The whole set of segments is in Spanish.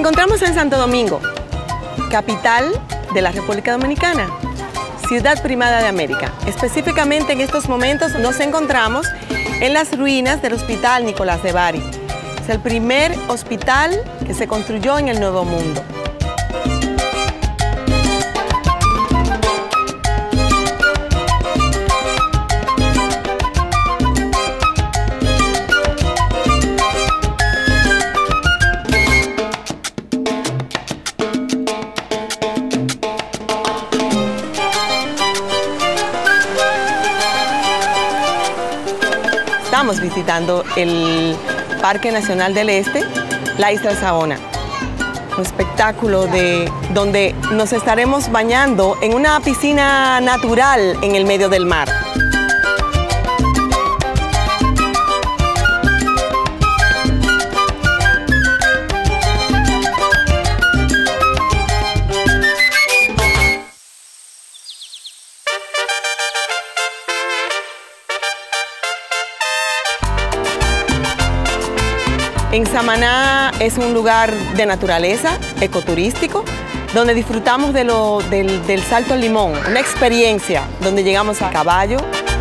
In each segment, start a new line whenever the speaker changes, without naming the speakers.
encontramos en Santo Domingo, capital de la República Dominicana, ciudad primada de América. Específicamente en estos momentos nos encontramos en las ruinas del Hospital Nicolás de Bari. Es el primer hospital que se construyó en el Nuevo Mundo. Estamos visitando el Parque Nacional del Este, la Isla Saona, un espectáculo donde nos estaremos bañando en una piscina natural en el medio del mar. En Samaná es un lugar de naturaleza, ecoturístico, donde disfrutamos del salto al limón, una experiencia donde llegamos a caballo.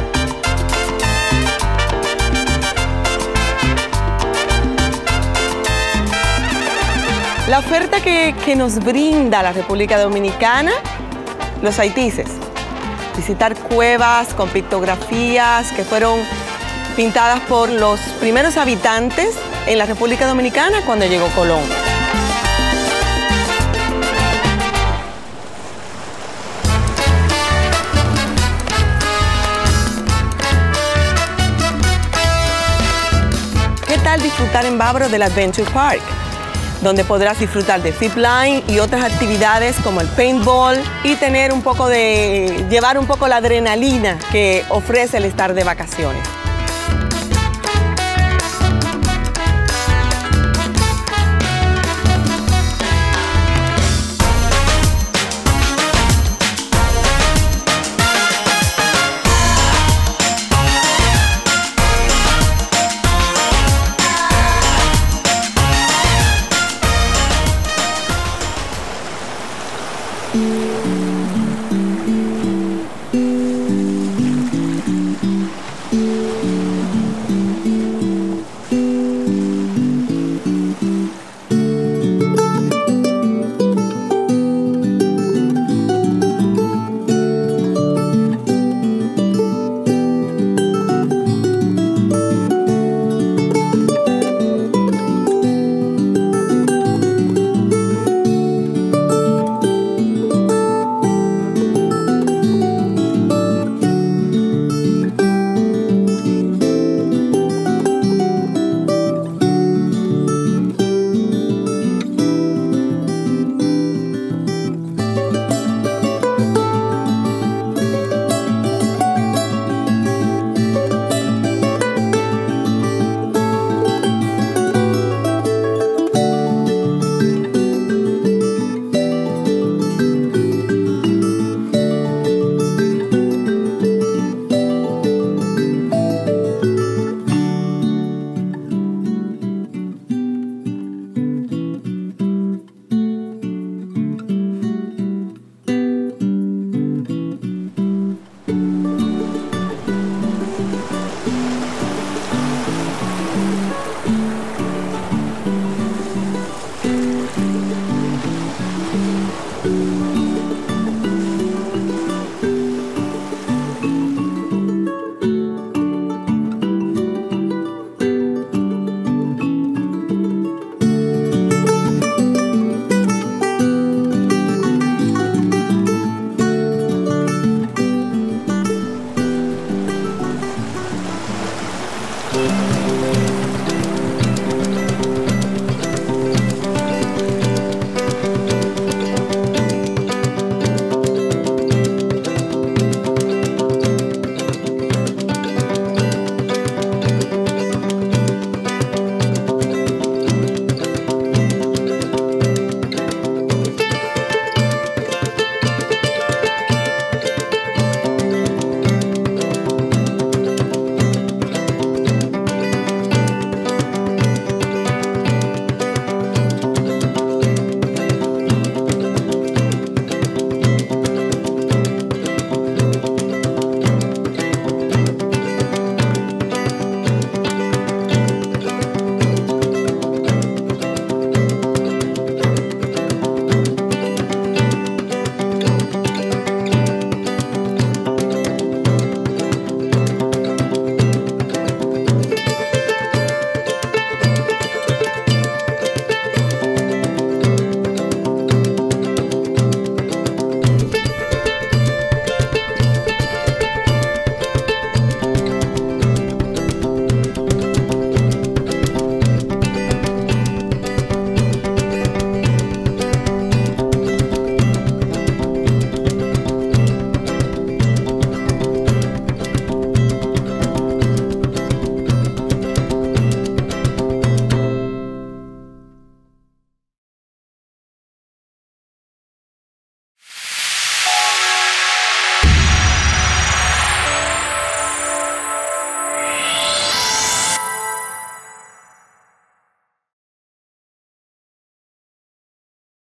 La oferta que nos brinda la República Dominicana, los haitises, visitar cuevas con pictografías que fueron pintadas por los primeros habitantes en la República Dominicana cuando llegó Colón. ¿Qué tal disfrutar en Bávaro del Adventure Park? Donde podrás disfrutar de zipline y otras actividades como el paintball y llevar un poco la adrenalina que ofrece el estar de vacaciones.